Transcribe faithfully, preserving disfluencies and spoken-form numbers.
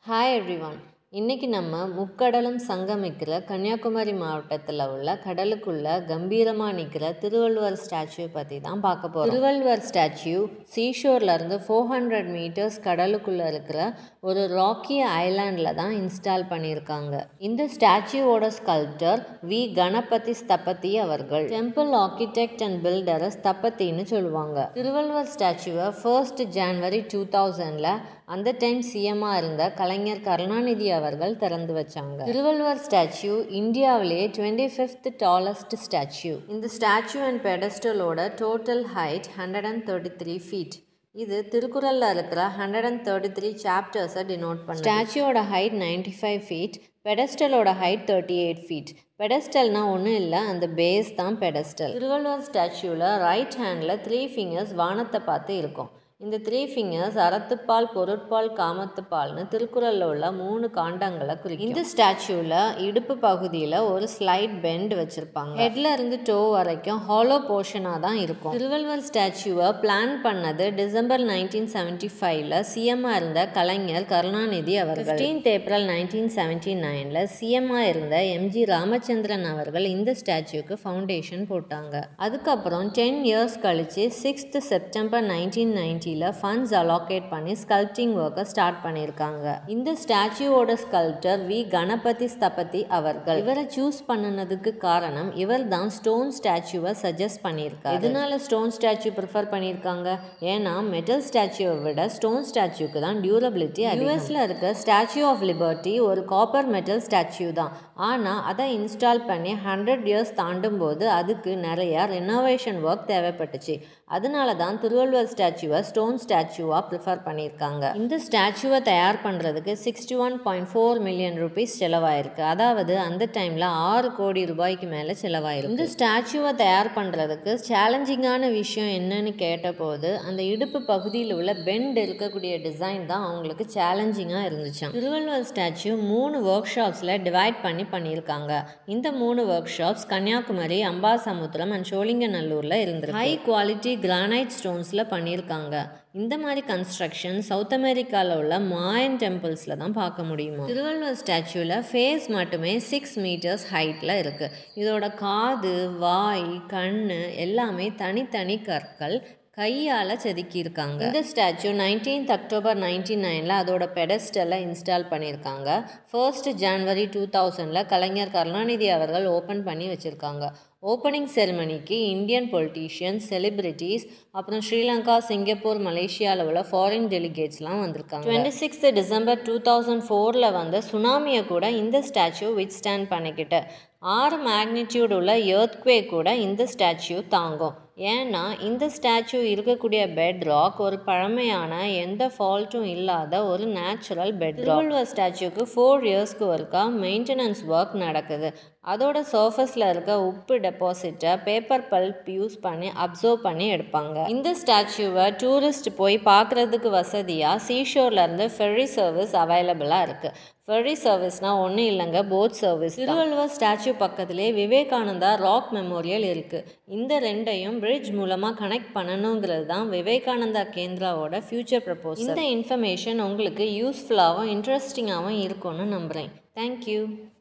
Hi everyone. இன்னைக்கு நம்ம முக்கடலும் சங்கமிக்கிற கன்னியாகுமரி மாவட்டத்தில் உள்ள கடலுக்குள்ள கம்பீரமாக நிற்கிற திருவள்ளுவர் ஸ்டாச்சு பற்றி தான் பார்க்க போகிறோம். திருவள்ளுவர் ஸ்டாச்சு சீஷோர்லேருந்து ஃபோர் ஹண்ட்ரட் மீட்டர்ஸ் கடலுக்குள்ளே இருக்கிற ஒரு ராக்கி ஐலாண்டில் தான் இன்ஸ்டால் பண்ணியிருக்காங்க. இந்த ஸ்டாச்சுவோட ஸ்கல்ப்டர் வி கணபதி ஸ்தபதி அவர்கள். டெம்பிள் ஆர்கிடெக்ட் அண்ட் பில்டரை ஸ்தபதின்னு சொல்லுவாங்க. திருவள்ளுவர் ஸ்டாச்சுவை ஃபர்ஸ்ட் ஜான்வரி டூ தௌசண்டில் அந்த டைம் சிஎம்மாக இருந்த கலைஞர் கருணாநிதி அவர்கள் திறந்து வச்சாங்க. திருவள்ளுவர் ஸ்டாச்சு இந்தியாவிலேயே டுவெண்ட்டி ஃபிஃப்த் டாலஸ்ட் ஸ்டாச்சு. இந்த ஸ்டாச்சு அண்ட் பெடஸ்டலோட total height hundred and thirty three feet. இது திருக்குறளில் இருக்கிற ஹண்ட்ரட் அண்ட் தேர்ட்டி த்ரீ சாப்டர்ஸை டினோட் பண்ண. ஸ்டாச்சுவோட ஹைட் நைன்டி ஃபைவ் ஃபீட், பெடஸ்டலோட ஹைட் தேர்ட்டி எயிட் ஃபீட். பெடஸ்டல்னா ஒன்றும் இல்லை, அந்த பேஸ் தான் பெடஸ்டல். திருவள்ளுவர் ஸ்டாச்சுவில் ரைட் ஹேண்டில் த்ரீ ஃபிங்கர்ஸ் வானத்தை பார்த்து இருக்கும். இந்த த்ரீ ஃபிங்கர்ஸ் அறத்துப்பால், பொருட்பால், காமத்துப்பால்னு திருக்குறளில் உள்ள மூணு காண்டங்களை குறிக்கும். இந்த ஸ்டாச்சுவில் இடுப்பு பகுதியில் ஒரு ஸ்லைட் பெண்ட் வச்சுருப்பாங்க. ஹெட்ல இருந்து டோ வரைக்கும் ஹாலோ போர்ஷனாக தான் இருக்கும். திருவள்ளுவர் ஸ்டாச்சுவை பிளான் பண்ணது டிசம்பர் நைன்டீன் செவன்டி ஃபைவ்ல சிஎம்மாக இருந்த கலைஞர் கருணாநிதி அவர்கள். ஃபிஃப்டீன்த் ஏப்ரல் நைன்டீன் செவன்டி நைனில் சிஎம்மாக இருந்த எம்ஜி ராமச்சந்திரன் அவர்கள் இந்த ஸ்டாச்சுக்கு ஃபவுண்டேஷன் போட்டாங்க. அதுக்கப்புறம் டென் இயர்ஸ் கழிச்சு sixth September nineteen ninety funds allocate பண்ணி ஸ்கல்ப்டிங் ஒர்க்கை ஸ்டார்ட் பண்ணியிருக்காங்க. இந்த ஸ்டாச்சுவோட ஸ்கல்ப்டர் வி கணபதி ஸ்தபதி அவர்கள். இவரை சூஸ் பண்ணினதுக்கு காரணம் இவர் தான் ஸ்டோன் ஸ்டாச்சுவை சஜஸ்ட் பண்ணியிருக்காரு. இதனால ஸ்டோன் ஸ்டாச்சு ப்ரிஃபர் பண்ணியிருக்காங்க. ஏன்னா மெட்டல் ஸ்டாச்சுவை விட ஸ்டோன் ஸ்டாச்சுக்கு தான் டியூரபிலிட்டி. யூஎஸ்ல இருக்க ஸ்டாச்சு ஆஃப் லிபர்ட்டி ஒரு காப்பர் மெட்டல் ஸ்டாச்சு தான். ஆனால் அதை இன்ஸ்டால் பண்ணி ஹண்ட்ரட் இயர்ஸ் தாண்டும் போது அதுக்கு நிறையா ரெனோவேஷன் ஒர்க் தேவைப்பட்டுச்சு. அதனால தான் திருவள்ளுவர் ஸ்டாச்சுவை ஸ்டோன் ஸ்டாச்சுவாக ப்ரிஃபர் பண்ணியிருக்காங்க. இந்த ஸ்டாச்சுவை தயார் பண்ணுறதுக்கு sixty one point four million rupees செலவாயிருக்கு. அதாவது அந்த டைமில் ஆறு கோடி ரூபாய்க்கு மேலே செலவாயிருக்கு. இந்த ஸ்டாச்சுவை தயார் பண்ணுறதுக்கு சேலஞ்சிங்கான விஷயம் என்னன்னு கேட்டபோது அந்த இடுப்பு பகுதியில் உள்ள பெண்ட் இருக்கக்கூடிய டிசைன் தான் அவங்களுக்கு சேலஞ்சிங்காக இருந்துச்சு. திருவள்ளுவர் ஸ்டாச்சு மூணு ஒர்க் ஷாப்ஸில் டிவைட் பண்ணி பண்ணியிருக்காங்க. இந்த மூணு workshops Kanyakumari, Ambasamudram and சோழிங்கநல்லூரில் இருந்திருக்கு. ஹை குவாலிட்டி கிரானைட் ஸ்டோன்ஸில் பண்ணியிருக்காங்க. இந்த மாதிரி கன்ஸ்ட்ரக்ஷன் சவுத் அமெரிக்காவில் உள்ள மாயன் டெம்பிள்ஸில் தான் பார்க்க முடியுமா. திருவள்ளுவர் ஸ்டாச்சுவில் ஃபேஸ் மட்டுமே சிக்ஸ் மீட்டர்ஸ் ஹைட்டில் இருக்குது. இதோட காது, வாய், கண் எல்லாமே தனித்தனி கற்கள் கையால் செதுக்கியிருக்காங்க. இந்த ஸ்டாச்சு நைன்டீன்த் அக்டோபர் நைன்டீன் நைனில் அதோட பெடஸ்டலை இன்ஸ்டால் பண்ணியிருக்காங்க. ஃபர்ஸ்ட் ஜான்வரி டூ தௌசண்டில் கலைஞர் கருணாநிதி அவர்கள் ஓப்பன் பண்ணி வச்சுருக்காங்க. ஓப்பனிங் செரிமனிக்கு இந்தியன் பொலிட்டீஷியன்ஸ், செலிபிரிட்டிஸ், அப்புறம் ஸ்ரீலங்கா, சிங்கப்பூர், மலேசியாவில் உள்ள ஃபாரின் டெலிகேட்ஸ்லாம் வந்திருக்காங்க. Twenty sixth December two thousand ஃபோரில் வந்த சுனாமியை கூட இந்த ஸ்டாச்சு வித் ஸ்டாண்ட் பண்ணிக்கிட்டு ஆறு மேக்னிடியூட் உள்ள எர்த்குவேக் கூட இந்த ஸ்டாச்சு தாங்கும். ஏன்னா இந்த ஸ்டாச்சு இருக்கக்கூடிய பெட் ராக் ஒரு பழமையான எந்த ஃபால்ட்டும் இல்லாத ஒரு நேச்சுரல் பெட் ராக். திருவள்ளுவர் ஸ்டாச்சுக்கு ஃபோர் இயர்ஸ்க்கு ஒருக்கா மெயின்டெனன்ஸ் ஒர்க் நடக்குது. அதோட சர்ஃபஸில் இருக்க உப்பு டெபாசிட்டை பேப்பர் பல்ப் யூஸ் பண்ணி அப்சர்வ் பண்ணி எடுப்பாங்க. இந்த ஸ்டாச்சுவை டூரிஸ்ட் போய் பார்க்குறதுக்கு வசதியாக சீஷோர்லேருந்து ஃபெர்ரி சர்வீஸ் அவைலபிளாக இருக்குது. ஃபெர்ரி சர்வீஸ்னால் ஒன்றும் இல்லைங்க, போட் சர்வீஸ். திருவள்ளுவர் ஸ்டாச்சு பக்கத்திலே விவேகானந்தா ராக் மெமோரியல் இருக்குது. இந்த ரெண்டையும் பிரிட்ஜ் மூலமாக கனெக்ட் பண்ணணுங்கிறது தான் விவேகானந்தா கேந்திராவோட ஃபியூச்சர் ப்ரப்போசல். இந்த இன்ஃபர்மேஷன் உங்களுக்கு யூஸ்ஃபுல்லாகவும் இன்ட்ரெஸ்டிங்காகவும் இருக்கும்னு நம்புகிறேன். தேங்க்யூ.